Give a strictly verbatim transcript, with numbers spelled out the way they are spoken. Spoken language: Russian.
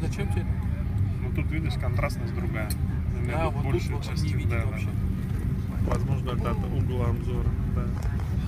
зачем тебе? Ну тут видишь, контрастность другая. Да, вот тут большей вот части, не видит да, да, вообще. да. Возможно, это от угла обзора. Да.